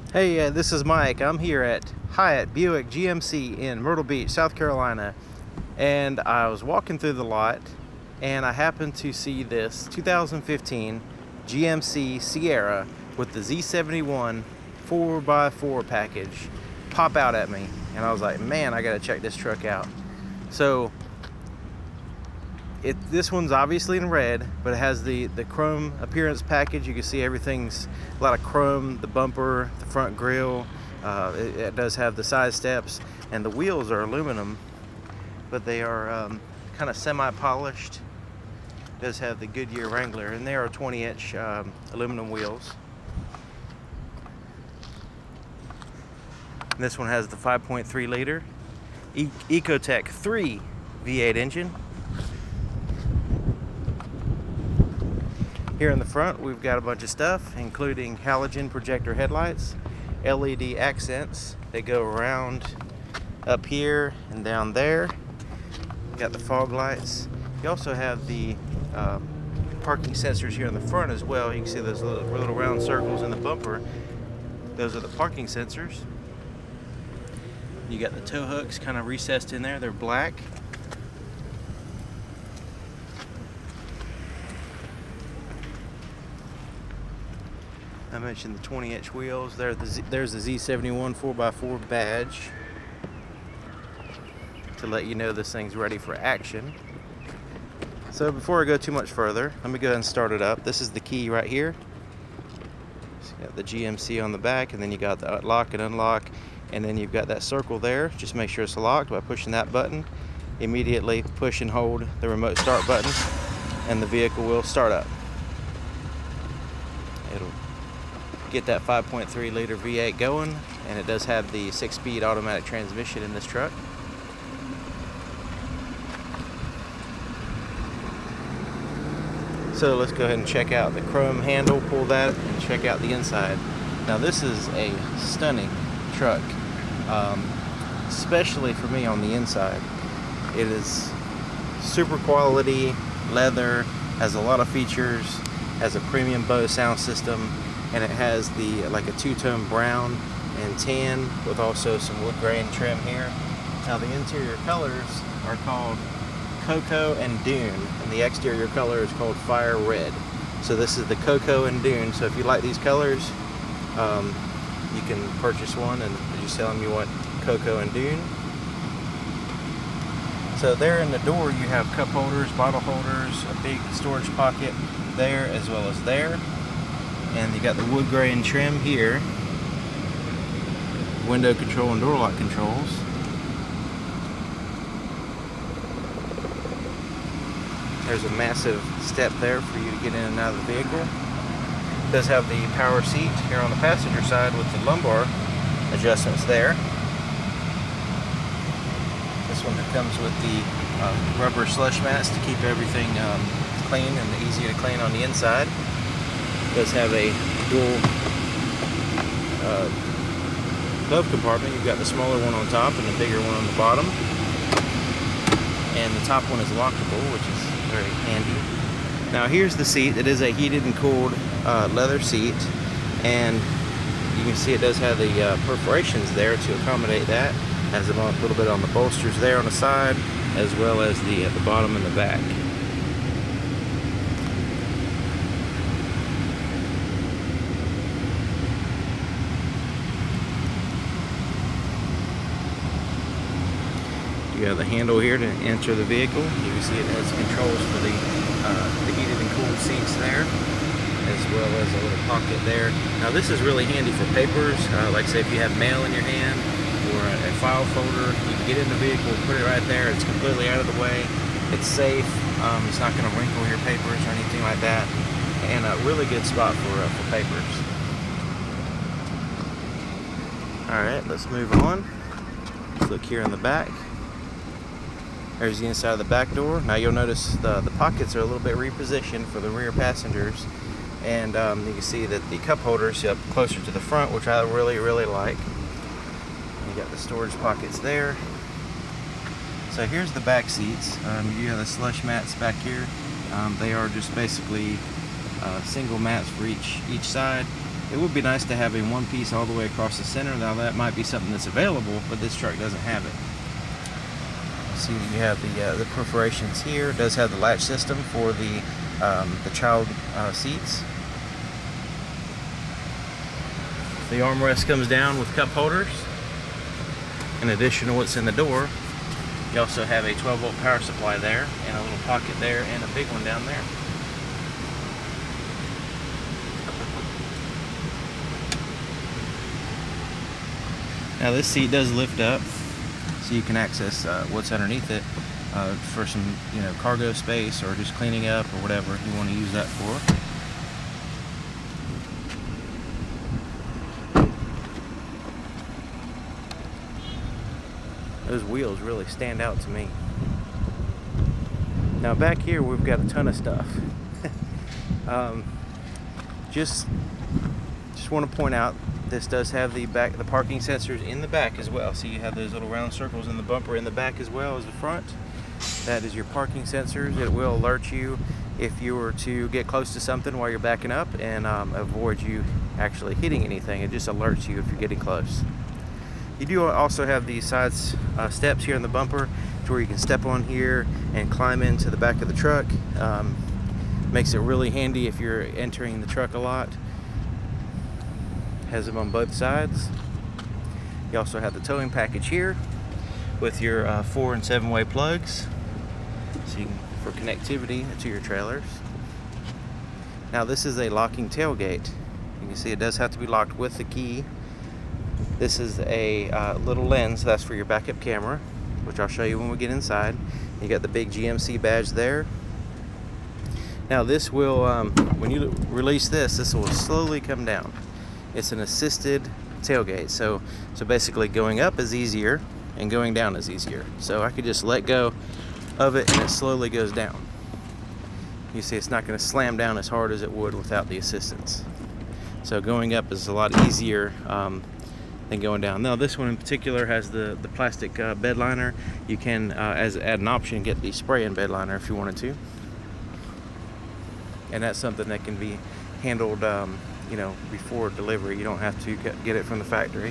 Hey, this is Mike. I'm here at Hyatt Buick GMC in Myrtle Beach, South Carolina, and I was walking through the lot and I happened to see this 2015 GMC Sierra with the Z71 4x4 package pop out at me, and I was like, man, I gotta check this truck out. So this one's obviously in red, but it has the chrome appearance package. You can see everything's a lot of chrome, the bumper, the front grille. It does have the side steps, and the wheels are aluminum, but they are kind of semi-polished. It does have the Goodyear Wrangler, and they are 20-inch aluminum wheels. And this one has the 5.3 liter EcoTec3 V8 engine. Here in the front, we've got a bunch of stuff, including halogen projector headlights, LED accents. They go around up here and down there. Got the fog lights. You also have the parking sensors here in the front as well. You can see those little round circles in the bumper. Those are the parking sensors. You got the tow hooks kind of recessed in there. They're black. I mentioned the 20-inch wheels. There's the Z71 4x4 badge to let you know this thing's ready for action. So before I go too much further, let me go ahead and start it up. This is the key right here. So you got the GMC on the back, and then you got the lock and unlock, and then you've got that circle there. Just make sure it's locked by pushing that button. Immediately push and hold the remote start button, and the vehicle will start up. It'll get that 5.3 liter V8 going, and it does have the 6-speed automatic transmission in this truck. So let's go ahead and check out the chrome handle, pull that, and check out the inside. Now this is a stunning truck, especially for me on the inside. It is super quality leather, has a lot of features, has a premium Bose sound system, and it has like a two-tone brown and tan with also some wood grain trim here. Now the interior colors are called Cocoa and Dune, and the exterior color is called Fire Red. So this is the Cocoa and Dune. So if you like these colors, you can purchase one and just tell them you want Cocoa and Dune. So there in the door you have cup holders, bottle holders, a big storage pocket there as well as there. And you got the wood grain trim here, window control and door lock controls. There's a massive step there for you to get in and out of the vehicle. It does have the power seat here on the passenger side with the lumbar adjustments there. This one comes with the rubber slush mats to keep everything clean and easy to clean on the inside. Does have a dual glove compartment. You've got the smaller one on top and the bigger one on the bottom, and the top one is lockable, which is very handy. Now here's the seat. It is a heated and cooled leather seat, and you can see it does have the perforations there to accommodate that. Has a little bit on the bolsters there on the side, as well as at the bottom and the back. You have the handle here to enter the vehicle. You can see it has controls for the heated and cooled seats there, as well as a little pocket there. Now this is really handy for papers, like say if you have mail in your hand or a file folder, you can get in the vehicle, put it right there. It's completely out of the way. It's safe. It's not going to wrinkle your papers or anything like that, and a really good spot for papers. All right, let's move on. Let's look here in the back. There's the inside of the back door. Now you'll notice the pockets are a little bit repositioned for the rear passengers, and you can see that the cup holders up closer to the front, which I really like. You got the storage pockets there. So here's the back seats. You have the slush mats back here. They are just basically single mats for each side. It would be nice to have a one piece all the way across the center. Now that might be something that's available, but this truck doesn't have it. See, you have the perforations here. It does have the latch system for the child seats. The armrest comes down with cup holders. In addition to what's in the door, you also have a 12-volt power supply there, and a little pocket there, and a big one down there. Now this seat does lift up, so you can access what's underneath it for some, cargo space, or just cleaning up, or whatever you want to use that for. Those wheels really stand out to me. Now back here we've got a ton of stuff. Just want to point out, this does have the parking sensors in the back as well. So you have those little round circles in the bumper in the back as well as the front. That is your parking sensors. It will alert you if you were to get close to something while you're backing up, and avoid you actually hitting anything. It just alerts you if you're getting close. You do also have these side steps here in the bumper to where you can step on here and climb into the back of the truck. Makes it really handy if you're entering the truck a lot. Has them on both sides. You also have the towing package here with your 4 and 7-way plugs, so you can, for connectivity to your trailers. Now this is a locking tailgate. You can see it does have to be locked with the key. This is a little lens that's for your backup camera, which I'll show you when we get inside. You got the big GMC badge there. Now this will, when you release this will slowly come down. It's an assisted tailgate, so basically going up is easier and going down is easier. So I could just let go of it and it slowly goes down. You see it's not going to slam down as hard as it would without the assistance. So going up is a lot easier than going down. Now this one in particular has the plastic bed liner. You can, add an option, get the spray-in bed liner if you wanted to. And that's something that can be handled before delivery. You don't have to get it from the factory.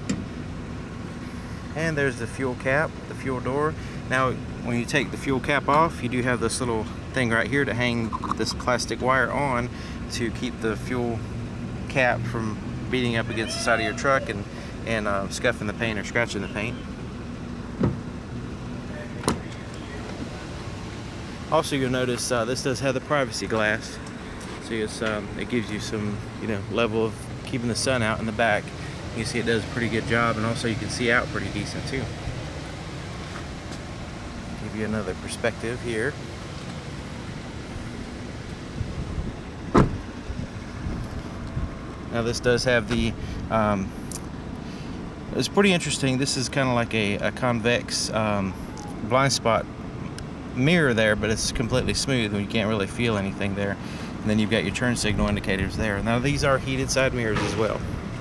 And there's the fuel cap, the fuel door. Now when you take the fuel cap off, you do have this little thing right here to hang this plastic wire on to keep the fuel cap from beating up against the side of your truck and scuffing the paint or scratching the paint. Also, you'll notice this does have the privacy glass, so it gives you some level of keeping the sun out in the back. You see it does a pretty good job, and also you can see out pretty decent too. Give you another perspective here. Now this does have the it's pretty interesting. This is kind of like a convex blind spot mirror there, but it's completely smooth and you can't really feel anything there. And then you've got your turn signal indicators there. Now these are heated side mirrors as well.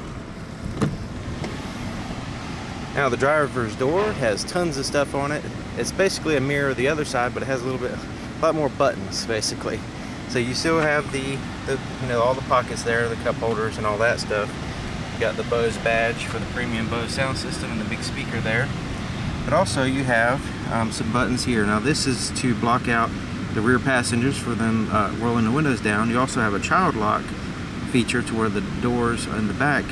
Now the driver's door has tons of stuff on it. It's basically a mirror of the other side, but it has a lot more buttons basically. So you still have the all the pockets there, the cup holders and all that stuff. You got the Bose badge for the premium Bose sound system and the big speaker there. But also you have some buttons here. Now this is to block out the rear passengers for them rolling the windows down. You also have a child lock feature to where the doors in the back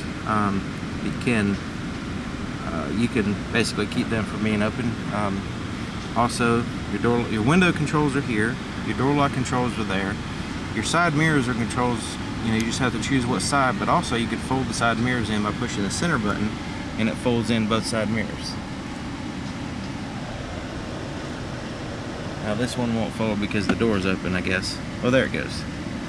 you can basically keep them from being open. Also your window controls are here. Your door lock controls are there. Your side mirrors are controls, you just have to choose what side, but also you can fold the side mirrors in by pushing the center button and it folds in both side mirrors. Now this one won't fold because the door is open, I guess. Oh, there it goes.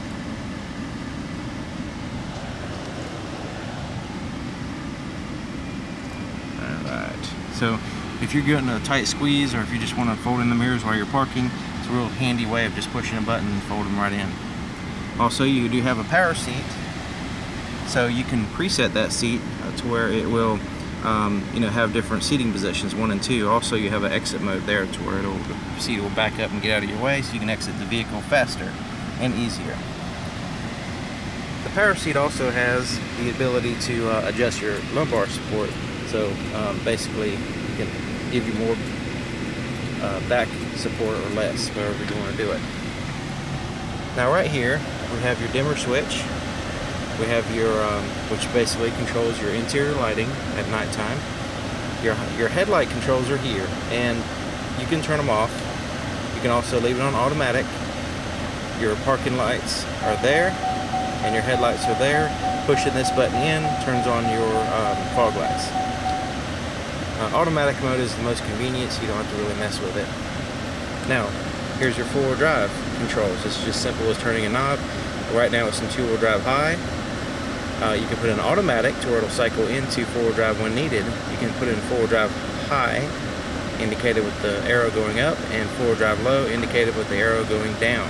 Alright, so if you're getting a tight squeeze or if you just want to fold in the mirrors while you're parking, it's a real handy way of just pushing a button and folding them right in. Also, you do have a power seat, so you can preset that seat to where it will have different seating positions, 1 and 2. Also, you have an exit mode there to where the seat will back up and get out of your way, so you can exit the vehicle faster and easier. The power seat also has the ability to adjust your lumbar support. So basically, you can give you more back support or less, wherever you want to do it. Now right here, we have your dimmer switch. We have your, which basically controls your interior lighting at nighttime. Your headlight controls are here, and you can turn them off. You can also leave it on automatic. Your parking lights are there, and your headlights are there. Pushing this button in turns on your fog lights. Automatic mode is the most convenient, so you don't have to really mess with it. Now, here's your four-wheel drive controls. It's just simple as turning a knob. Right now it's in two-wheel drive high. You can put in automatic to where it'll cycle into four-wheel drive when needed. You can put in four-wheel drive high, indicated with the arrow going up, and four-wheel drive low, indicated with the arrow going down.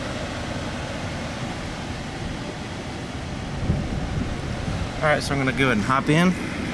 Alright, so I'm going to go ahead and hop in.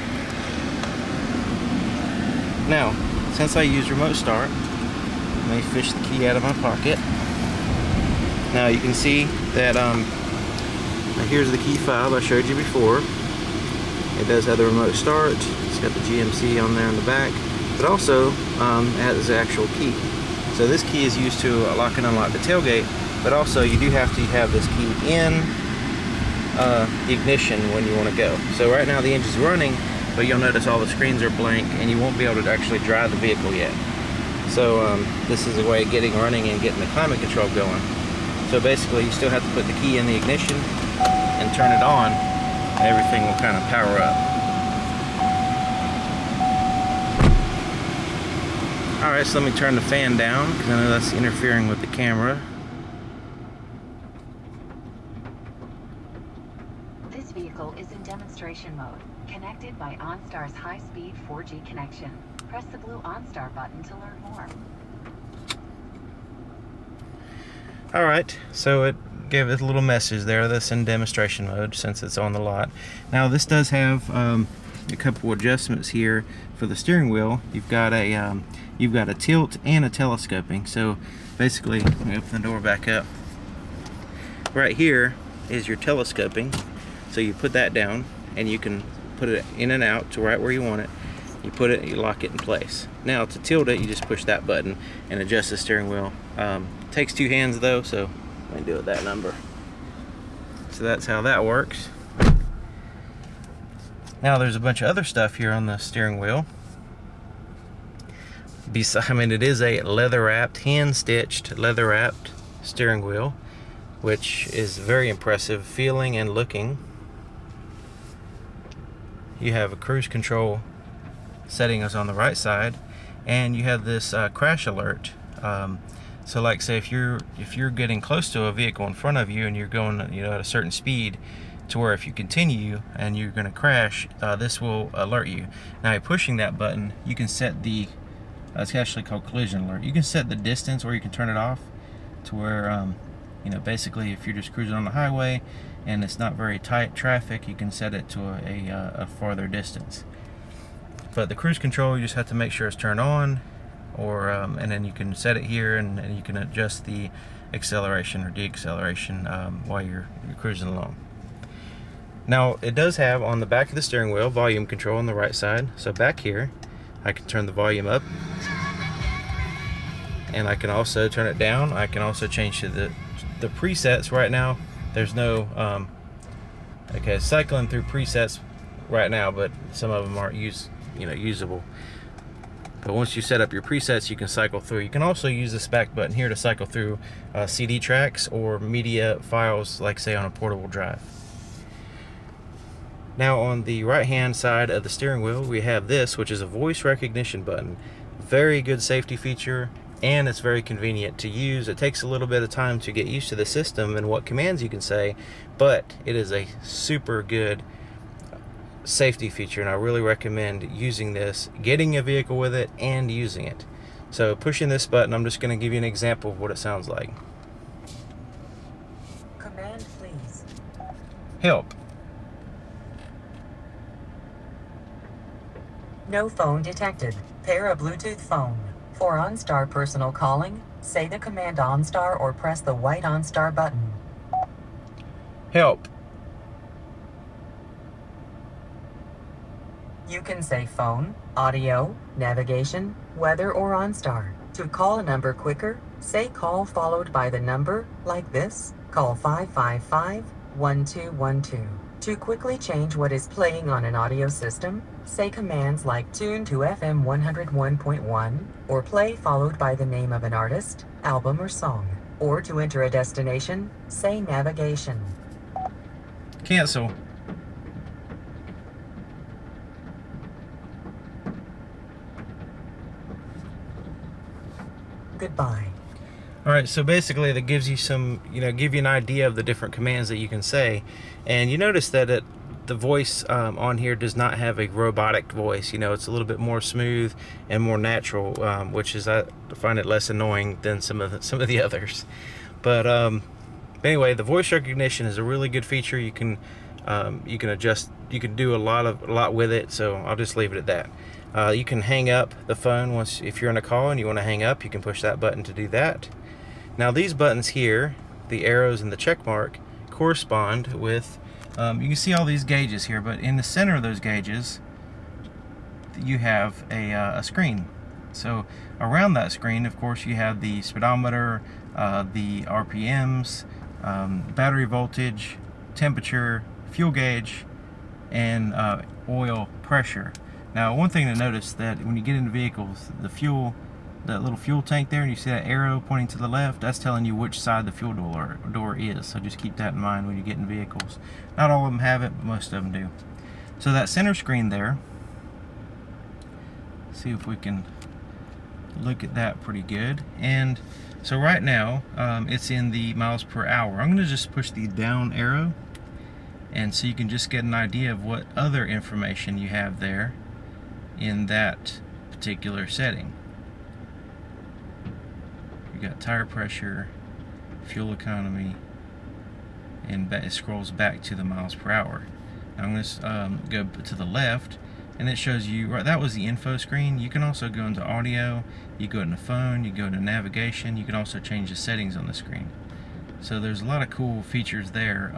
Now, since I use remote start, let me fish the key out of my pocket. Now you can see that here's the key fob I showed you before. It does have the remote start. It's got the GMC on there in the back, but also has the actual key. So this key is used to lock and unlock the tailgate, but also you do have to have this key in the ignition when you want to go. So right now the engine's running, but you'll notice all the screens are blank and you won't be able to actually drive the vehicle yet. So this is a way of getting running and getting the climate control going. So basically you still have to put the key in the ignition and turn it on, and everything will kind of power up. Alright, so let me turn the fan down because I know that's interfering with the camera. This vehicle is in demonstration mode, connected by OnStar's high-speed 4G connection. Press the blue OnStar button to learn more. Alright, so it gave us a little message there that's in demonstration mode since it's on the lot. Now this does have a couple adjustments here for the steering wheel. You've got a tilt and a telescoping. So basically, let me open the door back up. Right here is your telescoping. So you put that down and you can put it in and out to right where you want it. You put it, you lock it in place. Now to tilt it, you just push that button and adjust the steering wheel. Takes two hands though, so let me do it that number. So that's how that works. Now there's a bunch of other stuff here on the steering wheel. I mean, it is a leather-wrapped, hand-stitched, leather-wrapped steering wheel, which is very impressive feeling and looking. You have a cruise control setting is on the right side, and you have this crash alert. So like say if you're getting close to a vehicle in front of you and you're going at a certain speed to where if you continue and you're going to crash, this will alert you. Now pushing that button, you can set the it's actually called collision alert. You can set the distance or you can turn it off to where basically if you're just cruising on the highway and it's not very tight traffic, you can set it to a farther distance. But the cruise control, you just have to make sure it's turned on, or and then you can set it here, and you can adjust the acceleration or deceleration while you're cruising along. Now it does have on the back of the steering wheel volume control on the right side. So back here I can turn the volume up, and I can also turn it down. I can also change to the presets. Right now there's no okay, cycling through presets right now, but some of them aren't usable. But once you set up your presets, you can cycle through. You can also use this back button here to cycle through CD tracks or media files, like say on a portable drive. Now on the right hand side of the steering wheel, we have this, which is a voice recognition button. Very good safety feature, and it's very convenient to use. It takes a little bit of time to get used to the system and what commands you can say, but it is a super good safety feature, and I really recommend using this, getting a vehicle with it and using it. So pushing this button, I'm just going to give you an example of what it sounds like. Command, please. Help. No phone detected. Pair a Bluetooth phone. For OnStar personal calling, say the command OnStar or press the white OnStar button. Help. You can say phone, audio, navigation, weather, or OnStar. To call a number quicker, say call followed by the number, like this, call 555-1212. To quickly change what is playing on an audio system, say commands like tune to FM 101.1, or play followed by the name of an artist, album, or song. Or to enter a destination, say navigation. Cancel. Goodbye. All right, so basically that gives you some, give you an idea of the different commands that you can say. And you notice that the voice on here does not have a robotic voice. It's a little bit more smooth and more natural, which is, I find it less annoying than some of the others. But anyway, the voice recognition is a really good feature. You can adjust, you can do a lot with it. So I'll just leave it at that. You can hang up the phone if you're in a call and you want to hang up. You can push that button to do that. Now these buttons here, the arrows and the check mark, correspond with, you can see all these gauges here, but in the center of those gauges you have a screen. So around that screen, of course, you have the speedometer, the RPMs, battery voltage, temperature, fuel gauge, and oil pressure. Now, one thing to notice that when you get into vehicles, that little fuel tank there, and you see that arrow pointing to the left, that's telling you which side the fuel door is. So just keep that in mind when you get in vehicles. Not all of them have it, but most of them do. So that center screen there, see if we can look at that pretty good. And so right now, it's in the miles per hour. I'm going to just push the down arrow, and so you can just get an idea of what other information you have there in that particular setting. You got tire pressure, fuel economy, and it scrolls back to the miles per hour. Now I'm going to go to the left, and it shows you, right, that was the info screen. You can also go into audio, you go into phone, you go into navigation, you can also change the settings on the screen. So there's a lot of cool features there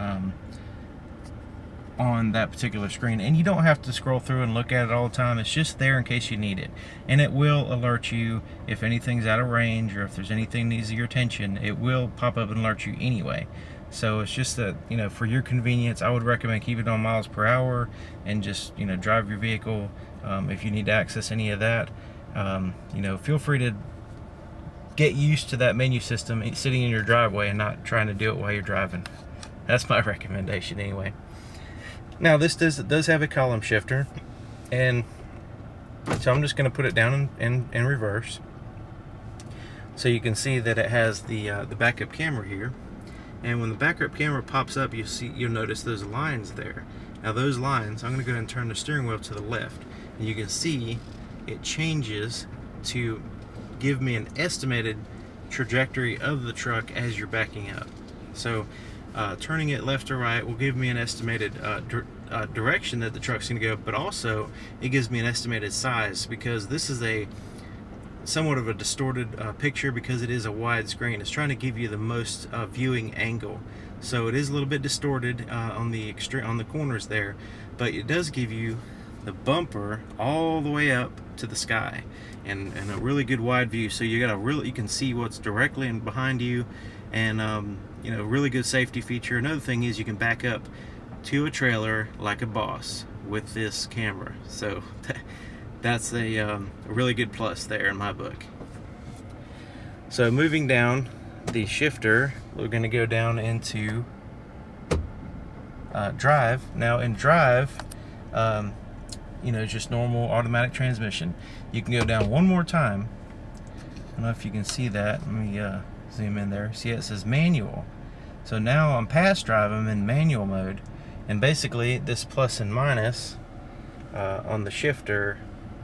on that particular screen, and you don't have to scroll through and look at it all the time. It's just there in case you need it, and it will alert you if anything's out of range or if there's anything that needs your attention. It will pop up and alert you anyway. So it's just that, for your convenience, I would recommend keep it on miles per hour and just drive your vehicle. If you need to access any of that, feel free to get used to that menu system sitting in your driveway and not trying to do it while you're driving. That's my recommendation anyway. Now this does have a column shifter, and so I'm just going to put it down in reverse, so you can see that it has the backup camera here. And when the backup camera pops up, you'll notice those lines there. Now those lines, I'm going to go ahead and turn the steering wheel to the left, and you can see it changes to give me an estimated trajectory of the truck as you're backing up. So turning it left or right will give me an estimated direction that the truck's going to go, but also it gives me an estimated size, because this is a somewhat of a distorted picture because it is a wide screen. It's trying to give you the most viewing angle, so it is a little bit distorted on the corners there, but it does give you the bumper all the way up to the sky and a really good wide view. So you can see what's directly in behind you, and really good safety feature. Another thing is you can back up to a trailer like a boss with this camera. So that's a really good plus there in my book. So moving down the shifter, we're going to go down into drive. Now in drive, just normal automatic transmission. You can go down one more time. I don't know if you can see that. Let me zoom in there. See, it says manual. So now I'm past drive, I'm in manual mode, and basically this plus and minus on the shifter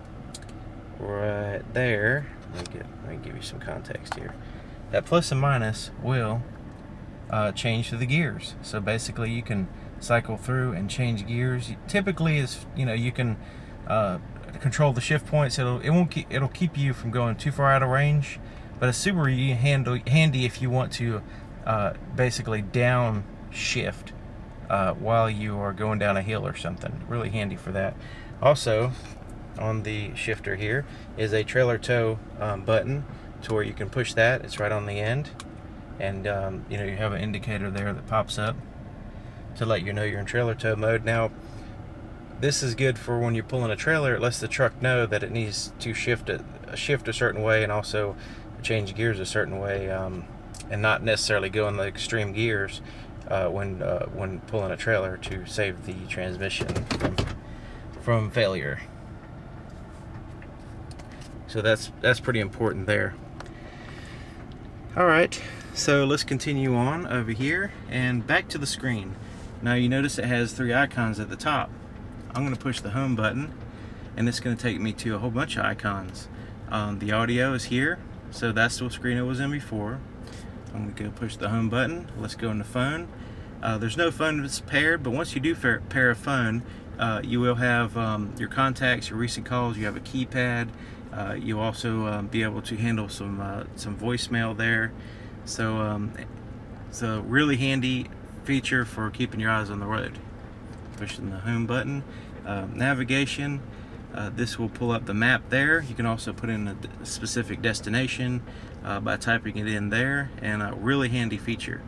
right there, let me give you some context here. That plus and minus will change to the gears. So basically you can cycle through and change gears. Typically, you can control the shift points. It'll keep you from going too far out of range, but it's super handy if you want to basically downshift while you are going down a hill or something. Really handy for that. Also, on the shifter here is a trailer tow button to where you can push that. It's right on the end, and you know, you have an indicator there that pops up to let you know you're in trailer tow mode. Now, this is good for when you're pulling a trailer. It lets the truck know that it needs to shift a certain way, and also change gears a certain way, and not necessarily go in the extreme gears when pulling a trailer, to save the transmission from failure. So that's pretty important there. Alright, so let's continue on over here and back to the screen. Now you notice it has 3 icons at the top. I'm going to push the home button, and it's going to take me to a whole bunch of icons. The audio is here, so that's the screen it was in before. I'm going to go push the home button. Let's go into phone. There's no phone that's paired, but once you do pair a phone, you will have your contacts, your recent calls. You have a keypad. You'll also be able to handle some voicemail there. So it's a really handy feature for keeping your eyes on the road. Pushing the home button. Navigation, this will pull up the map there. You can also put in a specific destination by typing it in there, and a really handy feature.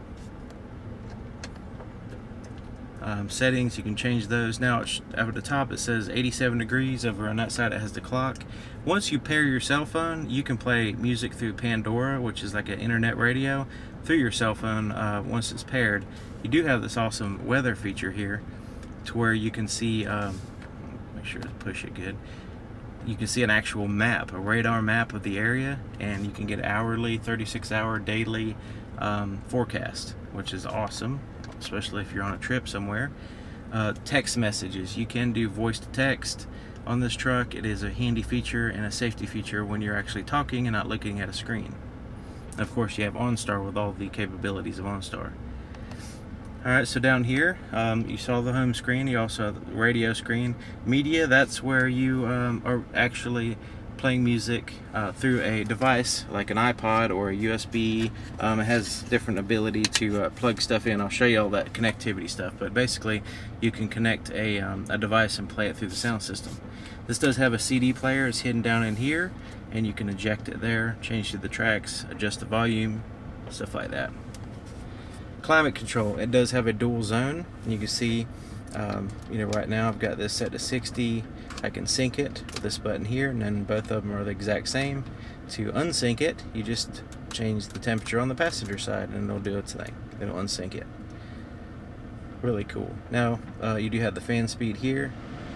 Settings, you can change those. Now up at the top it says 87 degrees. Over on that side it has the clock. Once you pair your cell phone, you can play music through Pandora, which is like an internet radio, through your cell phone. Once it's paired, you do have this awesome weather feature here, to where you can see, make sure to push it good, you can see an actual map, a radar map of the area, and you can get hourly, 36-hour, daily forecast, which is awesome, especially if you're on a trip somewhere. Text messages, you can do voice to text on this truck. It is a handy feature and a safety feature when you're actually talking and not looking at a screen. And of course you have OnStar with all the capabilities of OnStar. Alright, so down here, you saw the home screen. You also have the radio screen. Media, that's where you are actually playing music through a device like an iPod or a USB. It has different ability to plug stuff in. I'll show you all that connectivity stuff, but basically you can connect a device and play it through the sound system. This does have a CD player. It's hidden down in here, and you can eject it there, change to the tracks, adjust the volume, stuff like that. Climate control, it does have a dual zone. You can see, you know, right now I've got this set to 60. I can sync it with this button here, and then both of them are the exact same. To unsync it, you just change the temperature on the passenger side and it'll do its thing. It'll unsync it. Really cool. Now, you do have the fan speed here,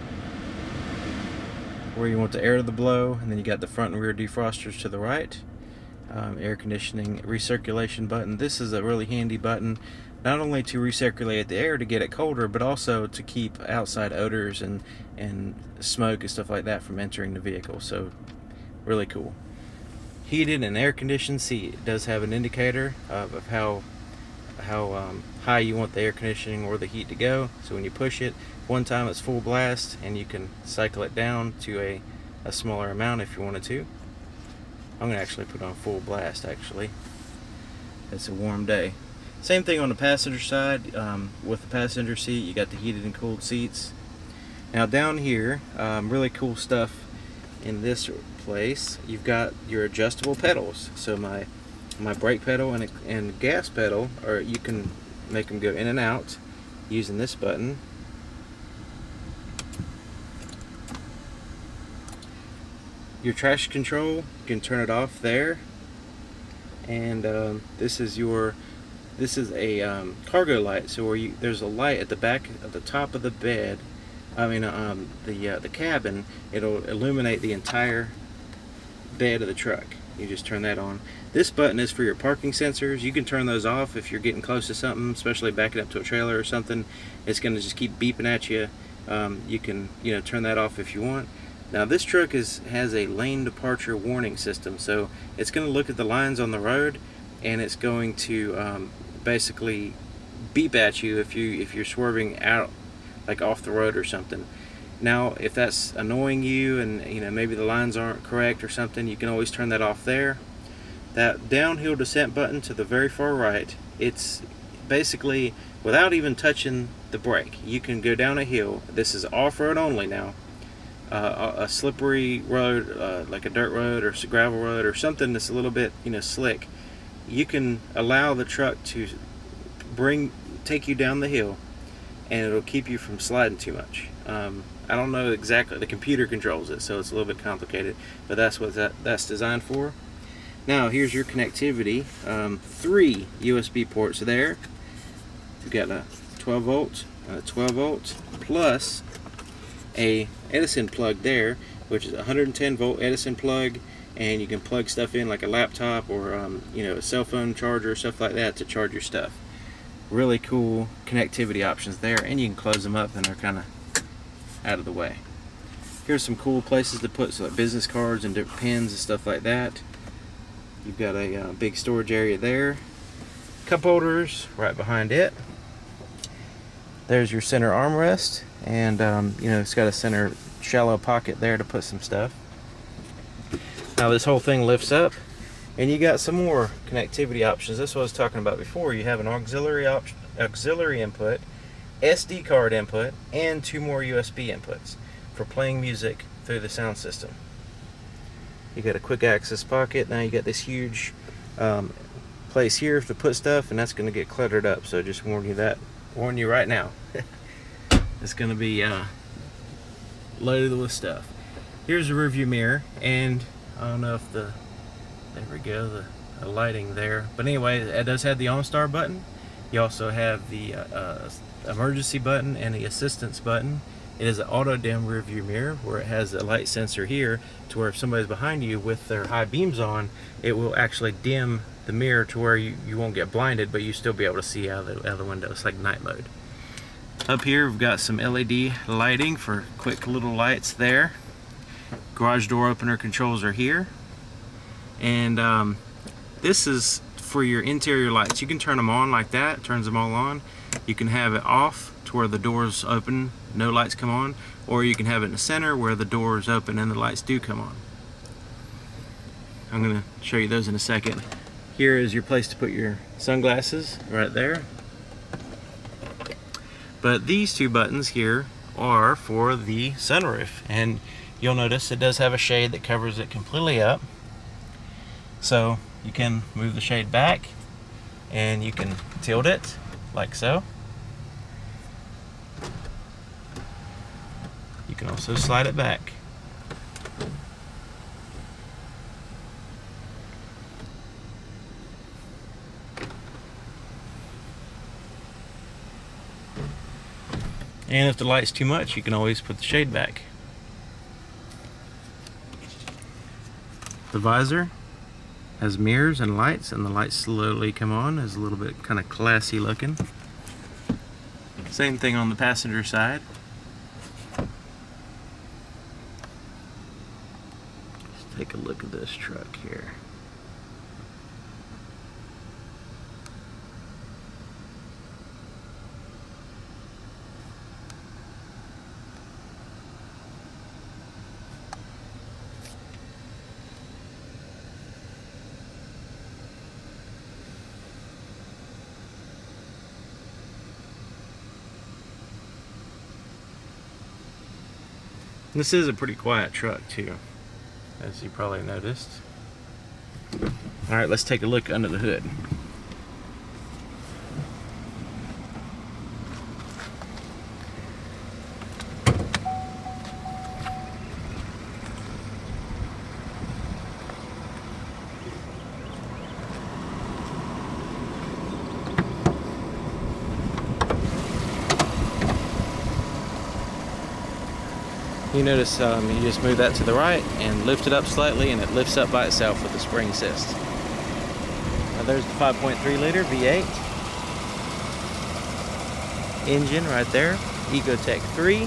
where you want the air to blow, and then you got the front and rear defrosters to the right. Air conditioning recirculation button. This is a really handy button, not only to recirculate the air to get it colder, but also to keep outside odors and smoke and stuff like that from entering the vehicle. So really cool. Heated and air conditioned seat. It does have an indicator of how high you want the air conditioning or the heat to go. So when you push it, one time it's full blast, and you can cycle it down to a smaller amount if you wanted to. I'm going to actually put on full blast, actually. It's a warm day. Same thing on the passenger side. With the passenger seat, you got the heated and cooled seats. Now down here, really cool stuff in this place. You've got your adjustable pedals. So my brake pedal and gas pedal, or you can make them go in and out using this button. Your traction control, you can turn it off there, and this is a cargo light. So where there's a light at the back, at the top of the bed, the cabin. It'll illuminate the entire bed of the truck. You just turn that on. This button is for your parking sensors. You can turn those off if you're getting close to something, especially backing up to a trailer or something. It's going to just keep beeping at you. You can, turn that off if you want. Now this truck has a lane departure warning system, so it's going to look at the lines on the road, and it's going to basically beep at you if you're swerving out, like off the road or something. Now if that's annoying you, and maybe the lines aren't correct or something, you can always turn that off there. That downhill descent button to the very far right, it's basically without even touching the brake. You can go down a hill. This is off-road only now. A slippery road, like a dirt road or a gravel road or something that's a little bit, you know, slick. You can allow the truck to take you down the hill, and it'll keep you from sliding too much. I don't know exactly, the computer controls it, so it's a little bit complicated, but that's what that's designed for. Now here's your connectivity. 3 USB ports there. You've got a 12 volt, 12 volt, plus a Edison plug there, which is a 110 volt Edison plug, and you can plug stuff in like a laptop or you know, a cell phone charger, stuff like that, to charge your stuff. Really cool connectivity options there, and you can close them up and they're kind of out of the way. Here's some cool places to put like business cards and different pens and stuff like that. You've got a big storage area there. Cup holders right behind it. There's your center armrest, and you know, it's got a center shallow pocket there to put some stuff. Now this whole thing lifts up, and you got some more connectivity options. That's what I was talking about before. You have an auxiliary input, SD card input, and 2 more USB inputs for playing music through the sound system. You got a quick access pocket. Now you got this huge place here to put stuff, and that's going to get cluttered up. So just warn you right now. It's going to be loaded with stuff. Here's the rearview mirror, and I don't know if there we go, the lighting there. But anyway, it does have the OnStar button. You also have the emergency button and the assistance button. It is an auto dim rear view mirror, where it has a light sensor here to where if somebody's behind you with their high beams on, it will actually dim the mirror to where you won't get blinded, but you still be able to see out of the window. It's like night mode. Up here we've got some LED lighting for quick little lights there. Garage door opener controls are here, and this is for your interior lights. You can turn them on like that, turns them all on. You can have it off to where the doors open, no lights come on, or you can have it in the center where the doors open and the lights do come on. I'm going to show you those in a second. Here is your place to put your sunglasses right there. But these 2 buttons here are for the sunroof, and you'll notice it does have a shade that covers it completely up. So you can move the shade back, and you can tilt it like so. You can also slide it back. And if the light's too much, you can always put the shade back. The visor has mirrors and lights, and the lights slowly come on. It's a little bit kind of classy looking. Same thing on the passenger side. Let's take a look at this truck here. This is a pretty quiet truck too, as you probably noticed. Alright, let's take a look under the hood. You notice you just move that to the right and lift it up slightly, and it lifts up by itself with the spring assist. Now there's the 5.3 liter V8 engine right there, EcoTec3.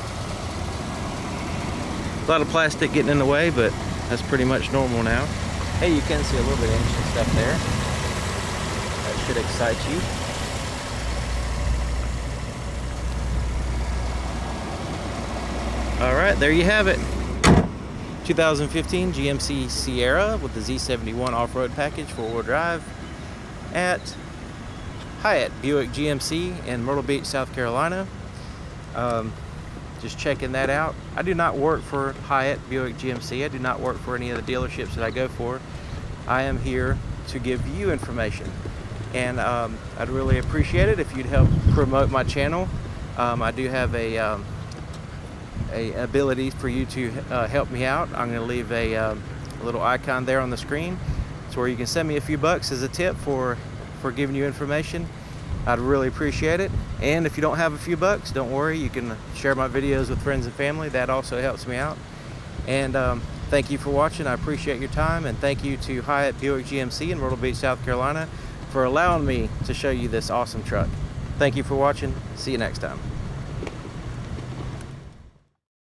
A lot of plastic getting in the way, but that's pretty much normal now. Hey, you can see a little bit of engine stuff there. That should excite you. Alright, there you have it. 2015 GMC Sierra with the Z71 off-road package, 4-wheel drive at Hyatt Buick GMC in Myrtle Beach, South Carolina. Just checking that out. I do not work for Hyatt Buick GMC. I do not work for any of the dealerships that I go for. I am here to give you information, and I'd really appreciate it if you'd help promote my channel. I do have a ability for you to help me out. I'm going to leave a little icon there on the screen. It's where you can send me a few bucks as a tip for giving you information. I'd really appreciate it. And if you don't have a few bucks, don't worry, you can share my videos with friends and family. That also helps me out. And thank you for watching. I appreciate your time, and thank you to Hyatt Buick GMC in Myrtle Beach, South Carolina for allowing me to show you this awesome truck. Thank you for watching. See you next time.